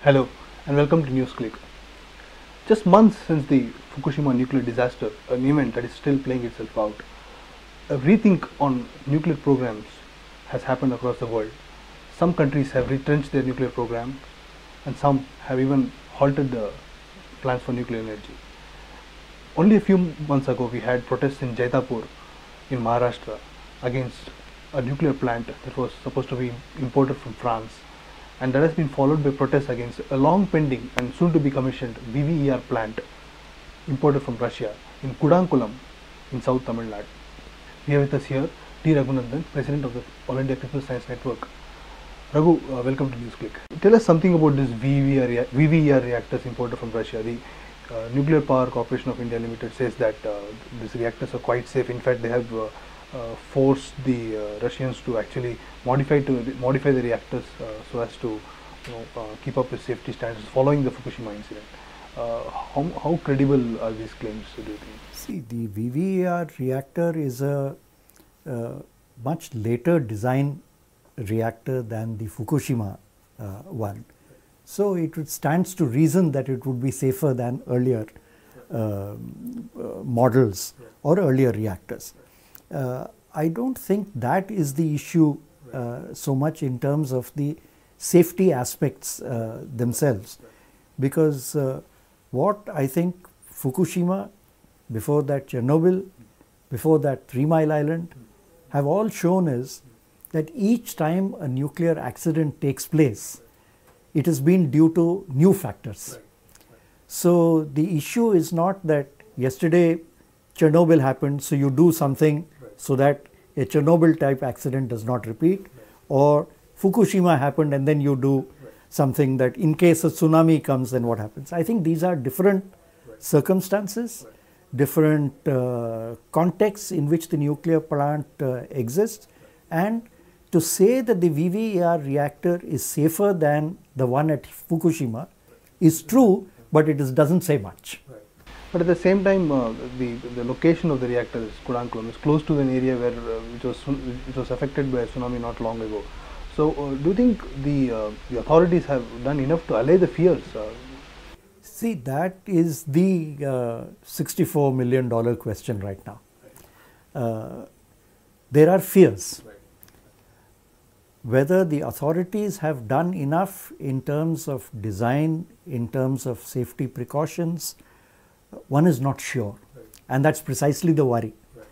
Hello and welcome to NewsClick. Just months since the Fukushima nuclear disaster, an event that is still playing itself out, a rethink on nuclear programs has happened across the world. Some countries have retrenched their nuclear program and some have even halted the plans for nuclear energy. Only a few months ago we had protests in Jaitapur in Maharashtra against a nuclear plant that was supposed to be imported from France, and that has been followed by protests against a long pending and soon to be commissioned VVER plant imported from Russia in Kudankulam in South Tamil Nadu. We have with us here T. Raghunandan, President of the All India People's Science Network. Raghu, welcome to NewsClick. Tell us something about this VVER reactors imported from Russia. The Nuclear Power Corporation of India Limited says that these reactors are quite safe. In fact, they have forced the Russians to actually modify the reactors so as to keep up with safety standards following the Fukushima incident. How credible are these claims, do you think? See, the VVER reactor is a much later design reactor than the Fukushima one. So it stands to reason that it would be safer than earlier models or earlier reactors. I don't think that is the issue so much in terms of the safety aspects themselves, because what I think Fukushima, before that Chernobyl, before that 3 Mile Island, have all shown is that each time a nuclear accident takes place, it has been due to new factors. So the issue is not that yesterday Chernobyl happened, so you do something so that a Chernobyl type accident does not repeat, or Fukushima happened and then you do something that in case a tsunami comes, then what happens. I think these are different circumstances, different contexts in which the nuclear plant exists, and to say that the VVER reactor is safer than the one at Fukushima is true, but it doesn't say much. But at the same time, the location of the reactor is Kudankulam, is close to an area where which was affected by a tsunami not long ago. So, do you think the authorities have done enough to allay the fears? See, that is the $64 million question right now. There are fears. Whether the authorities have done enough in terms of design, in terms of safety precautions, one is not sure, and that's precisely the worry.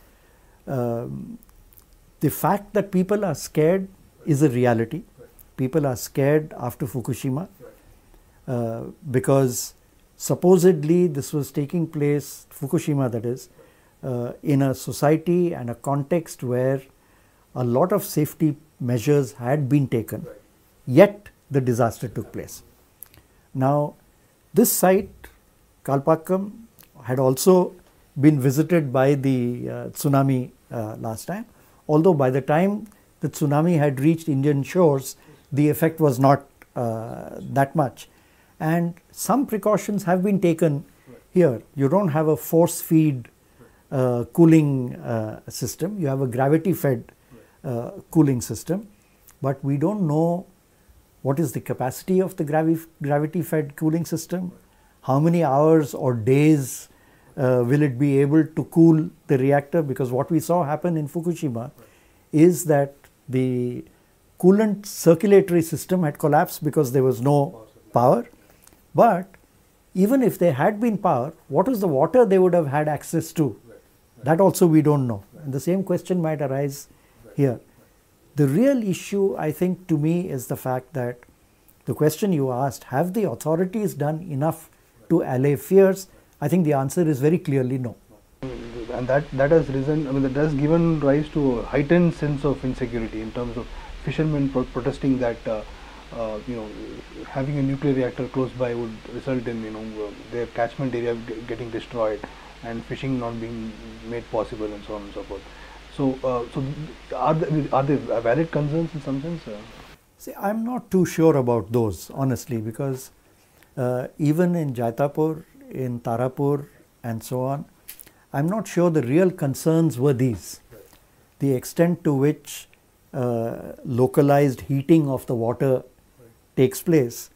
The fact that people are scared is a reality. People are scared after Fukushima because supposedly this was taking place, Fukushima that is, in a society and a context where a lot of safety measures had been taken, yet the disaster took place. Now, this site, Kalpakkam, had also been visited by the tsunami last time, although by the time the tsunami had reached Indian shores, the effect was not that much. And some precautions have been taken here. You don't have a force feed cooling system, you have a gravity fed cooling system, but we don't know what is the capacity of the gravity fed cooling system, how many hours or days will it be able to cool the reactor, because what we saw happen in Fukushima is that the coolant circulatory system had collapsed because there was no power. But even if there had been power, what was the water they would have had access to? That also we don't know. And the same question might arise here. The real issue, I think, to me is the fact that the question you asked, have the authorities done enough to allay fears? I think the answer is very clearly no. And that has risen, that has given rise to a heightened sense of insecurity in terms of fishermen protesting that having a nuclear reactor close by would result in their catchment area getting destroyed and fishing not being made possible and so on and so forth. So, are there valid concerns in some sense? See, I'm not too sure about those, honestly, because even in Jaitapur, in Tarapur and so on, I'm not sure the real concerns were these. The extent to which localized heating of the water takes place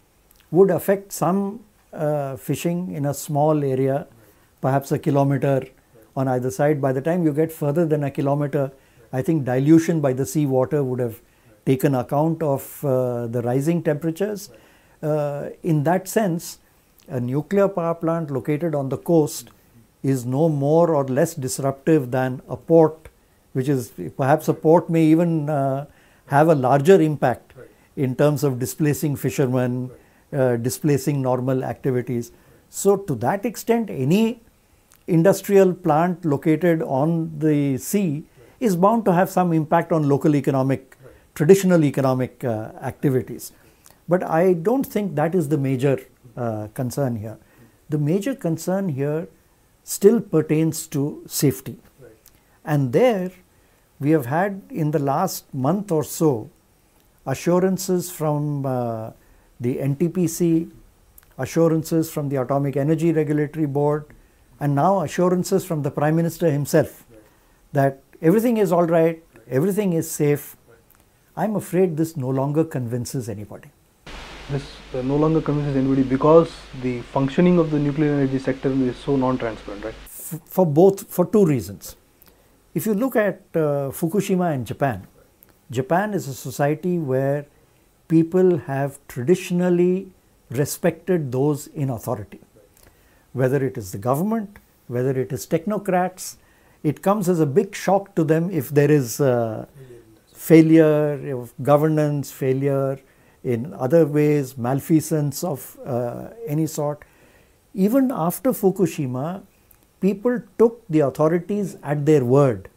would affect some fishing in a small area, perhaps a kilometer on either side. By the time you get further than a kilometer, I think dilution by the sea water would have taken account of the rising temperatures. In that sense, a nuclear power plant located on the coast is no more or less disruptive than a port, which is perhaps a port may even have a larger impact in terms of displacing fishermen, displacing normal activities. So to that extent, any industrial plant located on the sea is bound to have some impact on local economic, traditional economic activities. But I don't think that is the major concern here. The major concern here still pertains to safety. And there we have had in the last month or so assurances from the NTPC, assurances from the Atomic Energy Regulatory Board, and now assurances from the Prime Minister himself that everything is all right, everything is safe. I'm afraid this no longer convinces anybody. This no longer convinces anybody because the functioning of the nuclear energy sector is so non-transparent, right? For two reasons. If you look at Fukushima and Japan, Japan is a society where people have traditionally respected those in authority. Whether it is the government, whether it is technocrats, it comes as a big shock to them if there is failure of governance, failure in other ways, malfeasance of any sort. Even after Fukushima, people took the authorities at their word,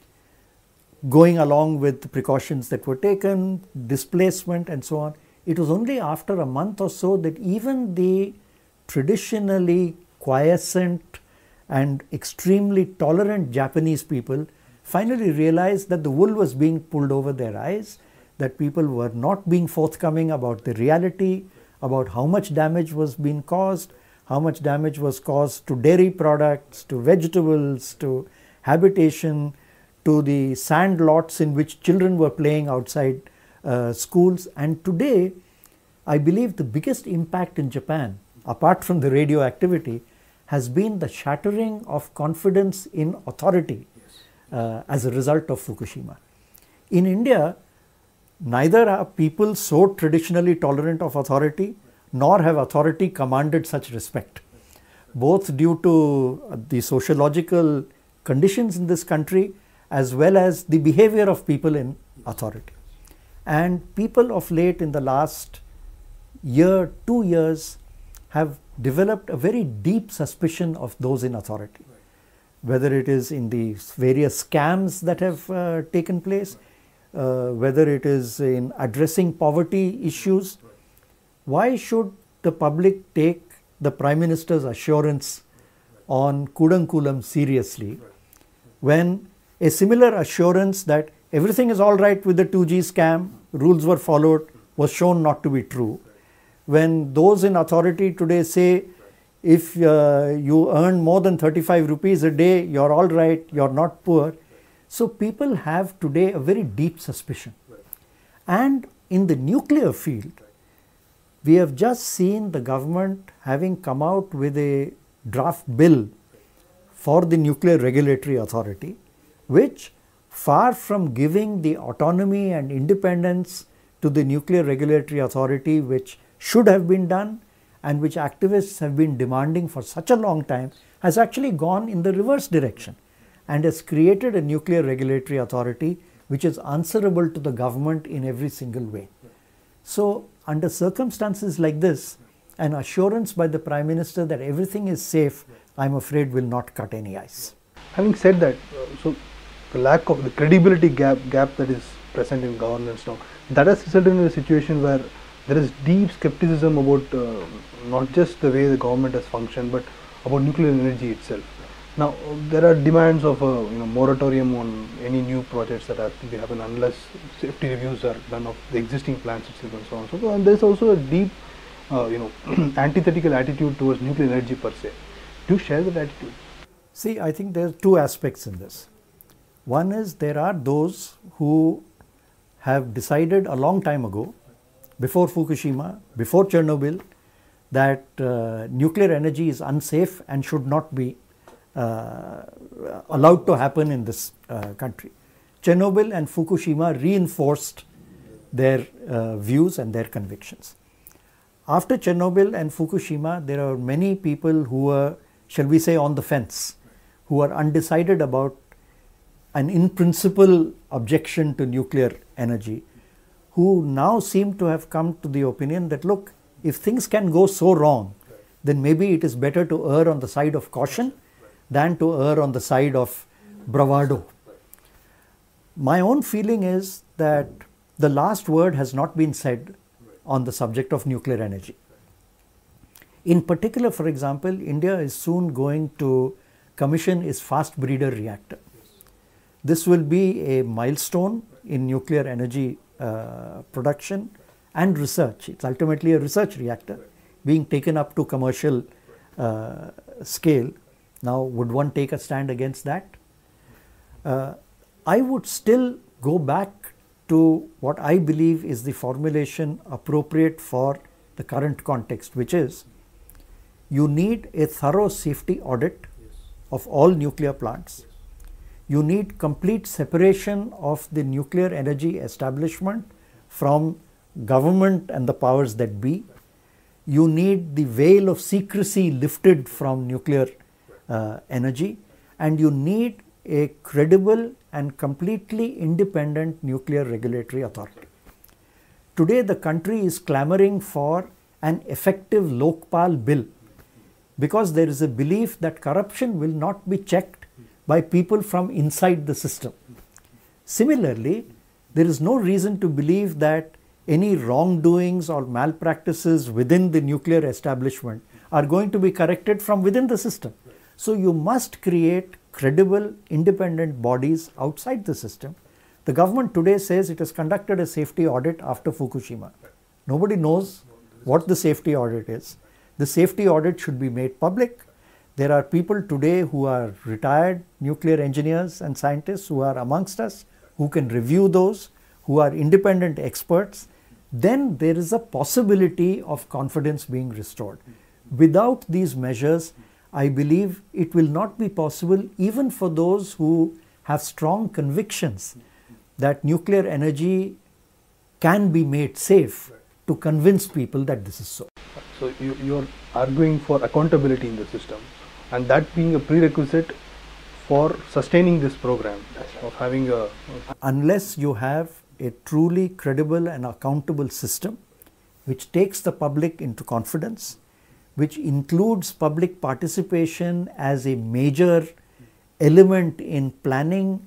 going along with the precautions that were taken, displacement and so on. It was only after a month or so that even the traditionally quiescent and extremely tolerant Japanese people finally realized that the wool was being pulled over their eyes, that people were not being forthcoming about the reality, about how much damage was being caused, how much damage was caused to dairy products, to vegetables, to habitation, to the sand lots in which children were playing outside schools. And today, I believe the biggest impact in Japan, apart from the radioactivity, has been the shattering of confidence in authority as a result of Fukushima. In India, neither are people so traditionally tolerant of authority, nor have authority commanded such respect, both due to the sociological conditions in this country as well as the behavior of people in authority. And people of late in the last year, 2 years, have developed a very deep suspicion of those in authority, whether it is in the various scams that have taken place, whether it is in addressing poverty issues. Why should the public take the Prime Minister's assurance on Kudankulam seriously when a similar assurance that everything is all right with the 2G scam, rules were followed, was shown not to be true? When those in authority today say if you earn more than 35 rupees a day, you're all right, you're not poor. So people have today a very deep suspicion. And in the nuclear field, we have just seen the government having come out with a draft bill for the Nuclear Regulatory Authority, which, far from giving the autonomy and independence to the Nuclear Regulatory Authority, which should have been done and which activists have been demanding for such a long time, has actually gone in the reverse direction and has created a Nuclear Regulatory Authority which is answerable to the government in every single way. So, under circumstances like this, an assurance by the Prime Minister that everything is safe, I'm afraid will not cut any ice. Having said that, so the lack of the credibility gap that is present in governance now, that has resulted in a situation where there is deep skepticism about not just the way the government has functioned, but about nuclear energy itself. Now, there are demands of a moratorium on any new projects that have to happen unless safety reviews are done of the existing plants itself and so on. So, and there is also a deep, antithetical attitude towards nuclear energy per se. Do you share that attitude? See, I think there are two aspects in this. One is there are those who have decided a long time ago, before Fukushima, before Chernobyl, that nuclear energy is unsafe and should not be allowed to happen in this country. Chernobyl and Fukushima reinforced their views and their convictions. After Chernobyl and Fukushima, there are many people who were, shall we say, on the fence, who are undecided about an in principle objection to nuclear energy, who now seem to have come to the opinion that, look, if things can go so wrong, then maybe it is better to err on the side of caution than to err on the side of bravado. My own feeling is that the last word has not been said on the subject of nuclear energy. In particular, for example, India is soon going to commission its fast breeder reactor. This will be a milestone in nuclear energy production and research. It's ultimately a research reactor being taken up to commercial scale. Now, would one take a stand against that? I would still go back to what I believe is the formulation appropriate for the current context, which is you need a thorough safety audit of all nuclear plants. You need complete separation of the nuclear energy establishment from government and the powers that be. You need the veil of secrecy lifted from nuclear energy, and you need a credible and completely independent nuclear regulatory authority. Today the country is clamoring for an effective Lokpal bill because there is a belief that corruption will not be checked by people from inside the system. Similarly, there is no reason to believe that any wrongdoings or malpractices within the nuclear establishment are going to be corrected from within the system. So you must create credible independent bodies outside the system. The government today says it has conducted a safety audit after Fukushima. Nobody knows what the safety audit is. The safety audit should be made public. There are people today who are retired nuclear engineers and scientists who are amongst us, who can review those, who are independent experts. Then there is a possibility of confidence being restored. Without these measures, I believe it will not be possible even for those who have strong convictions that nuclear energy can be made safe to convince people that this is so. So you're arguing for accountability in the system, and that being a prerequisite for sustaining this program of having a... Unless you have a truly credible and accountable system which takes the public into confidence, which includes public participation as a major element in planning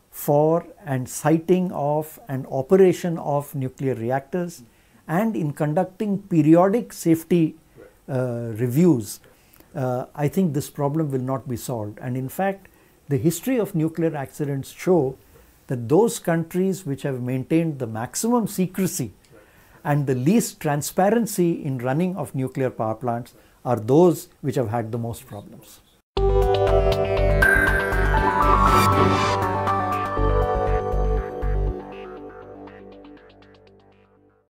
for and siting of and operation of nuclear reactors, and in conducting periodic safety reviews, I think this problem will not be solved. And in fact, the history of nuclear accidents show that those countries which have maintained the maximum secrecy and the least transparency in running of nuclear power plants are those which have had the most problems.